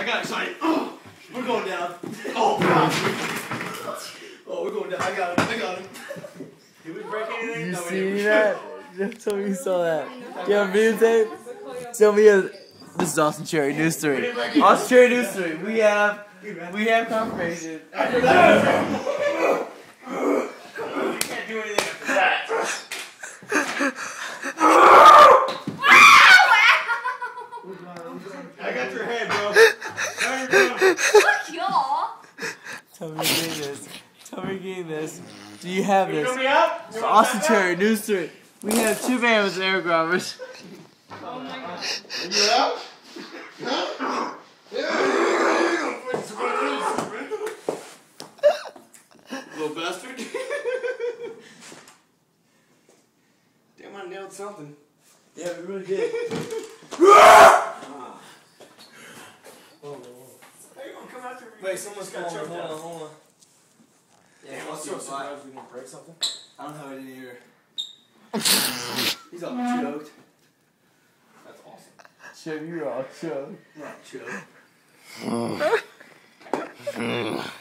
I got excited. Oh, we're going down. Oh, God. Oh, we're going down. I got him. I got him. Did we break anything? You No, see that? Just tell me you saw that. Do you have videotape? Tell me this is Austin Cherry News 3. Austin Cherry News 3. We have confirmation. You can't do anything after that. I got your head, bro. Fuck y'all. Tell me you're getting this. Tell me you're getting this. Do you have You this? me up? It's Austin Cherry News 3. We have 2 Bama's air grabbers. Oh my god. You out? Little bastard. Damn, I nailed something. Yeah, we really did. Wait, someone's got choked out. Hold on. Yeah, I'm so surprised we didn't break something. I don't have it in here. He's all choked. That's awesome. Choked, you're all choked. Not choked.